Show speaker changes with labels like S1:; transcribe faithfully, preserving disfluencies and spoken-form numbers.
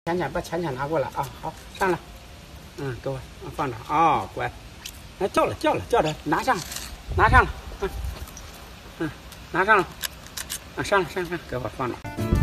S1: 钱钱把钱钱拿过来啊！好，上来。嗯，给我放着啊、哦，乖。哎，叫了叫了叫着，拿上，拿上了。嗯嗯，拿上了。啊，上来上来，给我放着。